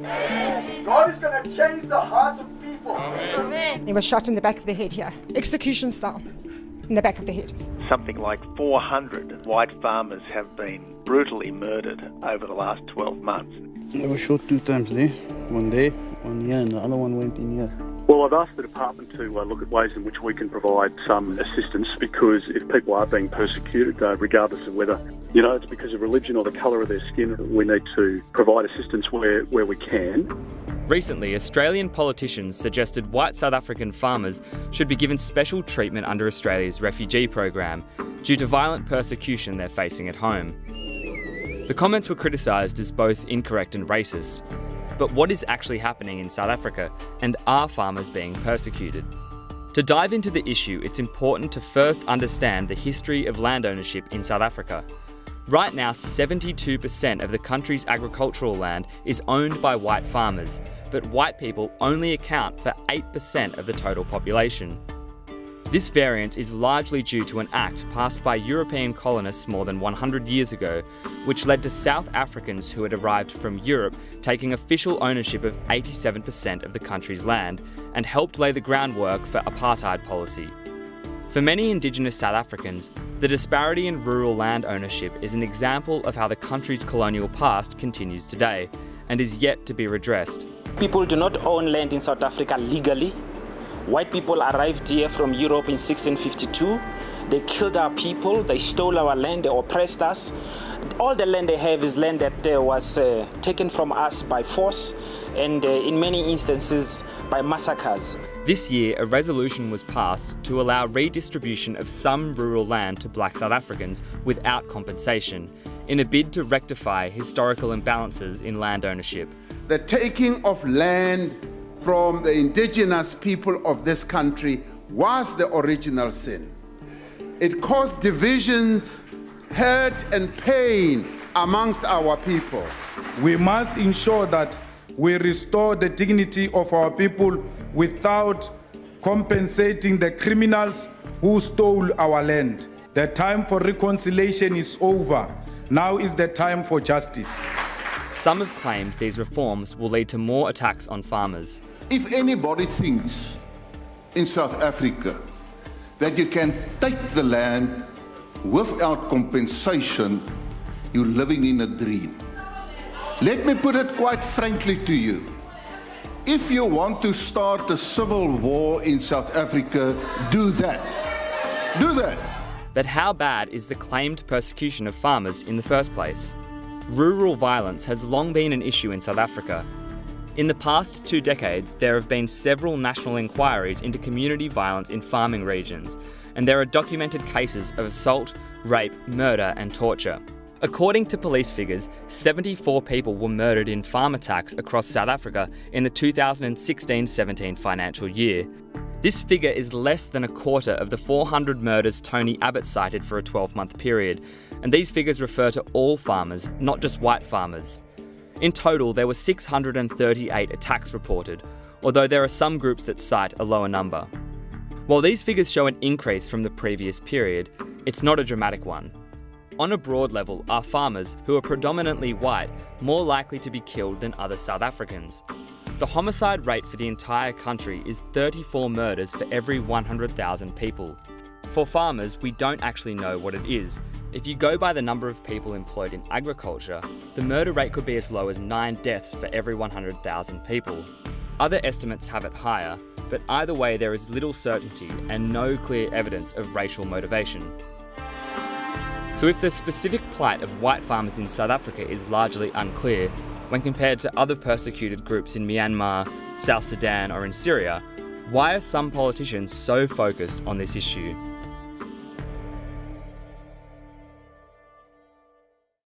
God is going to change the hearts of people. He was shot in the back of the head here, execution style, in the back of the head. Something like 400 white farmers have been brutally murdered over the last 12 months. They were shot 2 times there, one here, and the other one went in here. Well, I've asked the department to look at ways in which we can provide some assistance, because if people are being persecuted, regardless of whether, it's because of religion or the colour of their skin, we need to provide assistance where we can. Recently, Australian politicians suggested white South African farmers should be given special treatment under Australia's refugee program due to violent persecution they're facing at home. The comments were criticised as both incorrect and racist. But what is actually happening in South Africa, and are farmers being persecuted? To dive into the issue, it's important to first understand the history of land ownership in South Africa. Right now, 72% of the country's agricultural land is owned by white farmers, but white people only account for 8% of the total population. This variance is largely due to an act passed by European colonists more than 100 years ago, which led to South Africans who had arrived from Europe taking official ownership of 87% of the country's land and helped lay the groundwork for apartheid policy. For many Indigenous South Africans, the disparity in rural land ownership is an example of how the country's colonial past continues today and is yet to be redressed. People do not own land in South Africa legally. White people arrived here from Europe in 1652. They killed our people, they stole our land, they oppressed us. All the land they have is land that was taken from us by force and in many instances by massacres. This year, a resolution was passed to allow redistribution of some rural land to black South Africans without compensation, in a bid to rectify historical imbalances in land ownership. The taking of land from the indigenous people of this country was the original sin. It caused divisions, hurt and pain amongst our people. We must ensure that we restore the dignity of our people without compensating the criminals who stole our land. The time for reconciliation is over. Now is the time for justice. Some have claimed these reforms will lead to more attacks on farmers. If anybody thinks in South Africa that you can take the land without compensation, you're living in a dream. Let me put it quite frankly to you. If you want to start a civil war in South Africa, do that. Do that. But how bad is the claimed persecution of farmers in the first place? Rural violence has long been an issue in South Africa. In the past 2 decades, there have been several national inquiries into community violence in farming regions, and there are documented cases of assault, rape, murder and torture. According to police figures, 74 people were murdered in farm attacks across South Africa in the 2016-17 financial year. This figure is less than a quarter of the 400 murders Tony Abbott cited for a 12-month period, and these figures refer to all farmers, not just white farmers. In total, there were 638 attacks reported, although there are some groups that cite a lower number. While these figures show an increase from the previous period, it's not a dramatic one. On a broad level, are farmers, who are predominantly white, more likely to be killed than other South Africans? The homicide rate for the entire country is 34 murders for every 100,000 people. For farmers, we don't actually know what it is. If you go by the number of people employed in agriculture, the murder rate could be as low as 9 deaths for every 100,000 people. Other estimates have it higher, but either way there is little certainty and no clear evidence of racial motivation. So if the specific plight of white farmers in South Africa is largely unclear, when compared to other persecuted groups in Myanmar, South Sudan or in Syria, why are some politicians so focused on this issue?